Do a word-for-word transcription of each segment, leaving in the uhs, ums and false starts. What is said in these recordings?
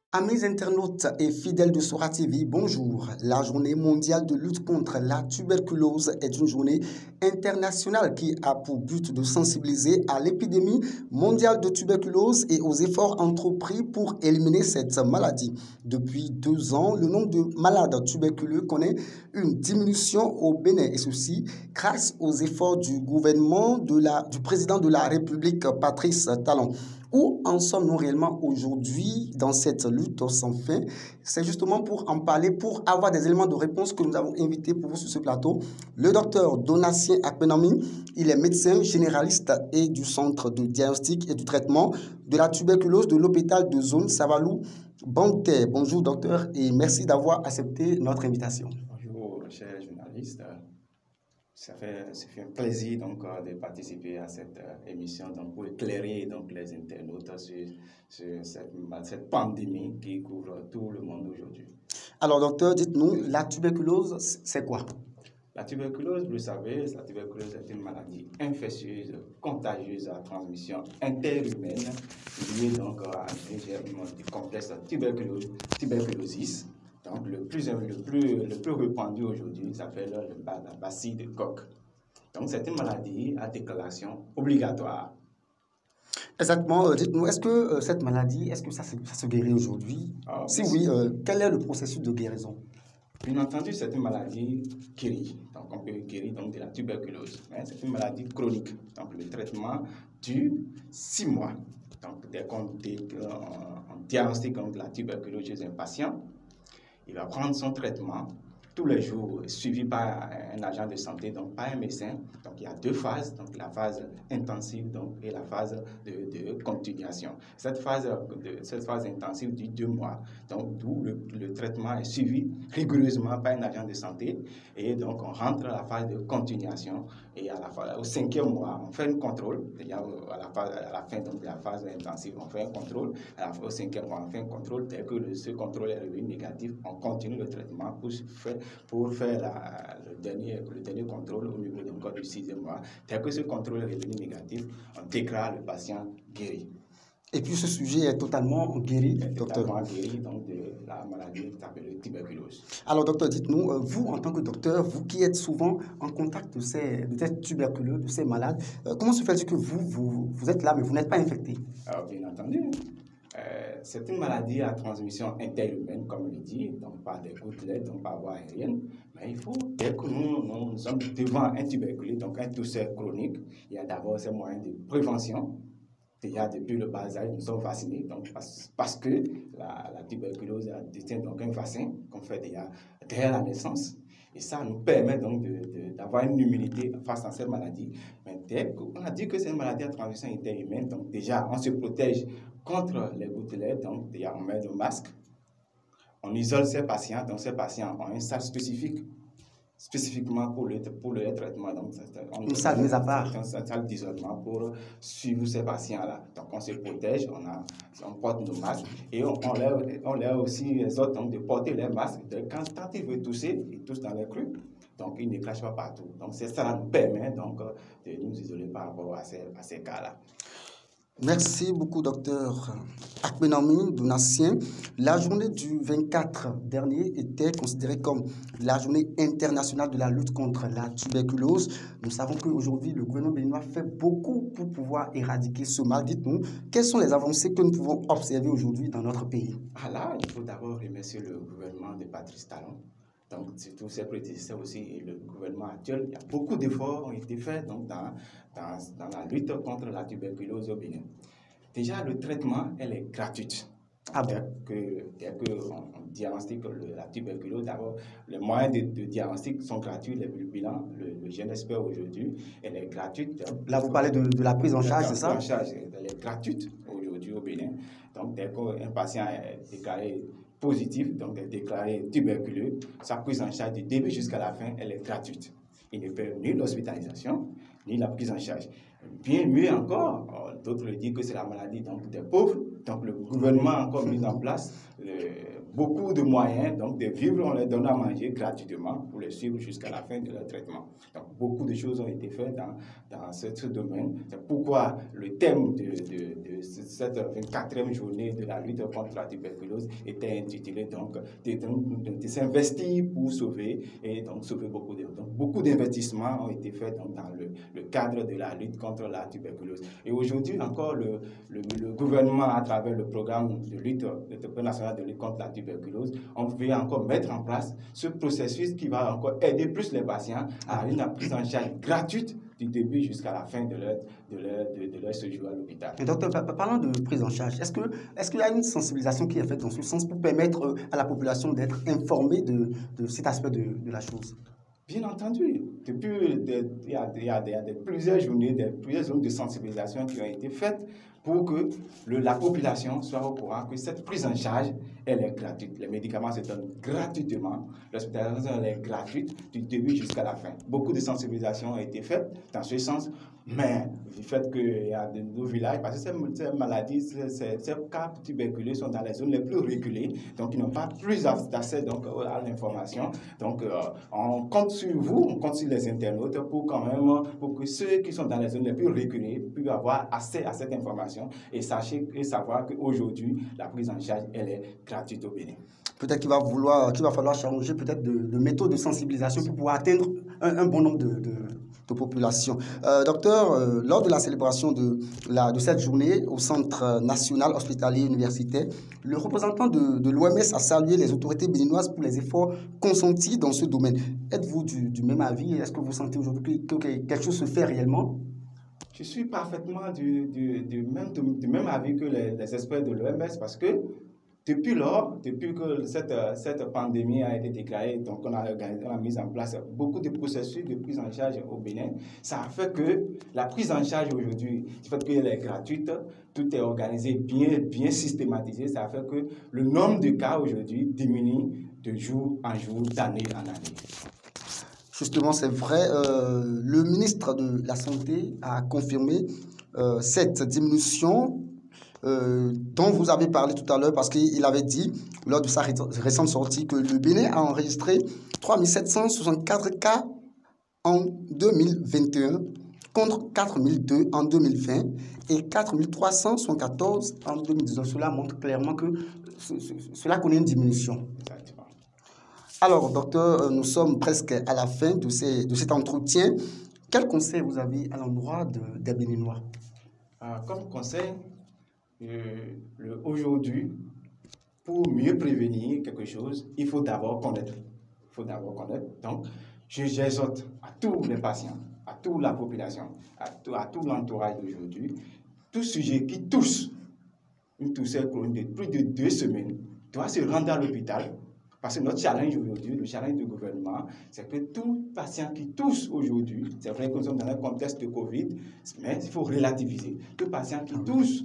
Amis internautes et fidèles de Sora T V, bonjour. La journée mondiale de lutte contre la tuberculose est une journée internationale qui a pour but de sensibiliser à l'épidémie mondiale de tuberculose et aux efforts entrepris pour éliminer cette maladie. Depuis deux ans, le nombre de malades tuberculeux connaît une diminution au Bénin et ceci grâce aux efforts du gouvernement de la, du président de la République, Patrice Talon. Où en sommes-nous réellement aujourd'hui dans cette lutte sans fin? C'est justement pour en parler, pour avoir des éléments de réponse que nous avons invité pour vous sur ce plateau. Le docteur Donatien Akpenami, il est médecin généraliste et du centre de diagnostic et du traitement de la tuberculose de l'hôpital de zone Savalou Banté. Bonjour docteur et merci d'avoir accepté notre invitation. Bonjour chers journalistes. Ça fait, ça fait un plaisir donc, de participer à cette euh, émission donc, pour éclairer donc, les internautes sur, sur cette, cette pandémie qui couvre tout le monde aujourd'hui. Alors docteur, dites-nous, la tuberculose, c'est quoi? La tuberculose, vous le savez, la tuberculose est une maladie infectieuse, contagieuse à transmission interhumaine, liée donc à un complexe tuberculose, tuberculosis. Donc, le plus, le plus, le plus répandu aujourd'hui s'appelle la bacille de Koch. Donc, c'est une maladie à déclaration obligatoire. Exactement. Dites-nous, est-ce que euh, cette maladie, est-ce que ça, ça se guérit aujourd'hui? ah, Si oui, euh, quel est le processus de guérison? Bien entendu, c'est une maladie guérie. Donc, on peut guérir donc, de la tuberculose. Mais c'est une maladie chronique. Donc, le traitement dure six mois. Donc, dès qu'on diagnostique donc, la tuberculose chez un patient, il va prendre son traitement tous les jours, suivi par un agent de santé, donc par un médecin. Donc il y a deux phases, donc la phase intensive donc, et la phase de, de continuation. Cette phase, de, cette phase intensive dure deux mois, donc d'où le, le traitement est suivi rigoureusement par un agent de santé. Et donc on rentre à la phase de continuation et à la phase, au cinquième mois, on fait un contrôle. Déjà à la, phase, à la fin donc, de la phase intensive, on fait un contrôle. À la, au cinquième mois, on fait un contrôle. Dès que le, ce contrôle est revenu négatif, on continue le traitement pour faire pour faire la, le, dernier, le dernier contrôle au niveau donc, du sixième mois. Dès que ce contrôle est revenu négatif, on déclare le patient guéri. Et puis ce sujet est totalement guéri, est docteur. Totalement guéri donc, de la maladie qui s'appelle la tuberculose. Alors docteur, dites-nous, vous en tant que docteur, vous qui êtes souvent en contact de ces, de ces tuberculeux, de ces malades, euh, comment se fait-il que vous, vous, vous êtes là mais vous n'êtes pas infecté? Alors bien entendu. Euh, c'est une maladie à transmission interhumaine, comme on le dit, donc par des gouttelettes, donc par voie aérienne. Mais il faut, dès que nous, nous sommes devant un tuberculeux, donc un tousseur chronique, il y a d'abord ces moyens de prévention. Déjà depuis le bas âge, nous sommes vaccinés, donc parce, parce que la, la tuberculose détient donc un vaccin qu'on fait déjà dès la naissance. Et ça nous permet donc d'avoir une immunité face à cette maladie. Mais dès qu'on a dit que c'est une maladie à transmission interhumaine, donc déjà on se protège contre les gouttelettes, donc déjà on met le masque, on isole ces patients, donc ces patients ont un sac spécifique, spécifiquement pour le, pour le traitement. Donc, on une salle mise à part. Une salle d'isolement pour suivre ces patients-là. Donc on se protège, on, a, on porte nos masques et on, on, leur, on leur aussi les autres donc, de porter les masques. Quand, quand ils veulent tousser, ils toussent dans les crus. Donc, ils ne crachent pas partout. Donc, ça nous permet donc, de nous isoler par rapport à ces, à ces cas-là. Merci beaucoup, docteur Akpenami Donatien. La journée du vingt-quatre dernier était considérée comme la journée internationale de la lutte contre la tuberculose. Nous savons qu'aujourd'hui, le gouvernement béninois fait beaucoup pour pouvoir éradiquer ce mal. Dites-nous, quelles sont les avancées que nous pouvons observer aujourd'hui dans notre pays? Ah là, il faut d'abord remercier le gouvernement de Patrice Talon. Donc, surtout ses prédécesseurs aussi et le gouvernement actuel, il y a beaucoup d'efforts ont été faits donc, dans, dans, dans la lutte contre la tuberculose au Bénin. Déjà, le traitement, elle est gratuite. Ah bon? Dès qu'on on diagnostique le, la tuberculose, d'abord, les moyens de, de diagnostic sont gratuits, les bilans, le, le G N S P aujourd'hui, elle est gratuite. Là, vous parlez de, de la prise en charge, c'est ça? La prise en charge, elle est gratuite aujourd'hui au Bénin. Donc, dès qu'un patient est déclaré positif, donc déclaré tuberculeux, sa prise en charge du début jusqu'à la fin, elle est gratuite. Il ne paie ni l'hospitalisation, ni la prise en charge. Bien mieux encore, d'autres le disent que c'est la maladie donc, des pauvres. Donc le gouvernement a encore mis en place le beaucoup de moyens, donc des vivres, on les donne à manger gratuitement pour les suivre jusqu'à la fin de leur traitement. Donc beaucoup de choses ont été faites dans, dans ce, ce domaine. C'est pourquoi le thème de, de, de cette vingt-quatrième journée de la lutte contre la tuberculose était intitulé donc de, de, de s'investir pour sauver et donc sauver beaucoup de donc beaucoup d'investissements ont été faits donc, dans le, le cadre de la lutte contre la tuberculose. Et aujourd'hui encore le, le, le gouvernement à travers le programme de lutte de national de lutte contre la tuberculose, on veut encore mettre en place ce processus qui va encore aider plus les patients à une prise en charge gratuite du début jusqu'à la fin de leur, de leur, de, de leur séjour à l'hôpital. Docteur, parlant de prise en charge, est-ce que, est-ce qu'il y a une sensibilisation qui est faite dans ce sens pour permettre à la population d'être informée de, de cet aspect de, de la chose? Bien entendu, depuis des, il y a, il y a, il y a des, plusieurs journées, des, plusieurs zones de sensibilisation qui ont été faites pour que le, la population soit au courant que cette prise en charge, elle est gratuite. Les médicaments se donnent gratuitement, l'hospitalisation elle est gratuite du début jusqu'à la fin. Beaucoup de sensibilisations ont été faites dans ce sens, mais du fait qu'il y a de nos villages, parce que ces, ces maladies, ces, ces, ces cas tuberculeux sont dans les zones les plus reculées, donc ils n'ont pas plus d'accès donc, à l'information. Donc euh, on compte sur vous, on compte sur les internautes pour quand même, pour que ceux qui sont dans les zones les plus reculées puissent avoir accès à cette information et sachez et savoir qu'aujourd'hui, la prise en charge, elle est gratuite au Bénin. Peut-être qu'il va, vouloir, qu'il va falloir changer peut-être de, de méthode de sensibilisation pour pouvoir atteindre un, un bon nombre de, de, de populations. Euh, docteur, euh, lors de la célébration de, la, de cette journée au Centre national hospitalier universitaire, le représentant de, de l'O M S a salué les autorités béninoises pour les efforts consentis dans ce domaine. Êtes-vous du, du même avis? Est-ce que vous sentez aujourd'hui que, que quelque chose se fait réellement? Je suis parfaitement du, du, du, même, du, du même avis que les, les experts de l'O M S parce que depuis lors, depuis que cette, cette pandémie a été déclarée, donc on a, organisé, on a mis en place beaucoup de processus de prise en charge au Bénin, ça a fait que la prise en charge aujourd'hui, du fait qu'elle est gratuite, tout est organisé, bien, bien systématisé, ça a fait que le nombre de cas aujourd'hui diminue de jour en jour, d'année en année. Justement, c'est vrai, euh, le ministre de la Santé a confirmé euh, cette diminution euh, dont vous avez parlé tout à l'heure, parce qu'il avait dit, lors de sa récente sortie, que le Bénin a enregistré trois mille sept cent soixante-quatre cas en deux mille vingt et un, contre quatre mille deux en deux mille vingt et quatre mille trois cent soixante-quatorze en deux mille dix-neuf. Cela montre clairement que ce, ce, cela connaît une diminution. Exactement. Alors, docteur, nous sommes presque à la fin de, ces, de cet entretien. Quel conseil vous avez à l'endroit de, des Béninois? euh, Comme conseil, euh, aujourd'hui, pour mieux prévenir quelque chose, il faut d'abord connaître. Il faut d'abord connaître. Donc, j'exhorte à tous les patients, à toute la population, à tout, à tout l'entourage d'aujourd'hui, tout sujet qui tousse une tousseur chronique de plus de deux semaines doit se rendre à l'hôpital. Parce que notre challenge aujourd'hui, le challenge du gouvernement, c'est que tout patient qui tousse aujourd'hui, c'est vrai que nous sommes dans un contexte de Covid, mais il faut relativiser. Tout patient qui tousse,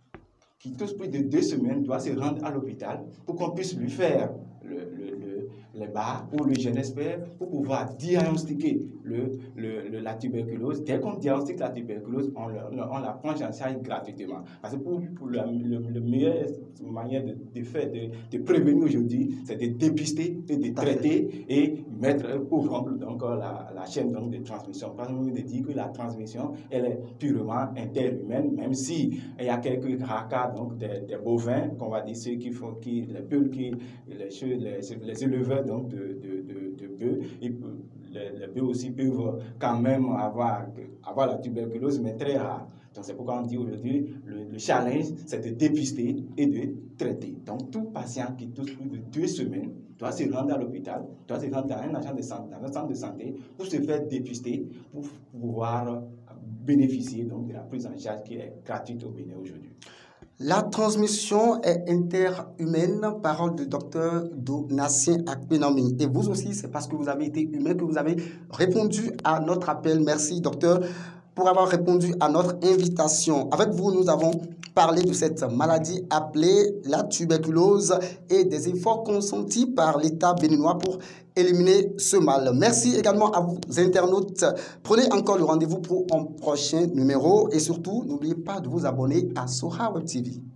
qui tousse plus de deux semaines, doit se rendre à l'hôpital pour qu'on puisse lui faire le, le, le, les barres ou le G N S P R pour pouvoir diagnostiquer le, le, le, la tuberculose. Dès qu'on diagnostique la tuberculose, on, le, on la prend en charge gratuitement. Parce que pour, pour la le, le meilleure manière de, de faire, de, de prévenir aujourd'hui, c'est de dépister et de traiter et mettre pour rompre donc la, la chaîne donc, de transmission. Parce que de dire que la transmission, elle est purement interhumaine, même si il y a quelques rares cas donc des, des bovins, qu'on va dire ceux qui font, qui, les bœufs, qui, les, les, les éleveurs donc de, de, de, de bœufs, et les, les bœufs aussi peuvent quand même avoir, avoir la tuberculose, mais très rare. Donc c'est pourquoi on dit aujourd'hui, le, le challenge, c'est de dépister et de traiter. Donc tout patient qui touche plus de deux semaines doit se rendre à l'hôpital, doit se rendre dans un agent de santé, dans un centre de santé, pour se faire dépister, pour pouvoir bénéficier donc, de la prise en charge qui est gratuite au Bénin aujourd'hui. La transmission est interhumaine, parole du docteur Donatien Akpenami. Et vous aussi, c'est parce que vous avez été humain que vous avez répondu à notre appel. Merci, docteur, pour avoir répondu à notre invitation. Avec vous, nous avons parlé de cette maladie appelée la tuberculose et des efforts consentis par l'État béninois pour éliminer ce mal. Merci également à vous, internautes. Prenez encore le rendez-vous pour un prochain numéro et surtout, n'oubliez pas de vous abonner à Sora Web T V.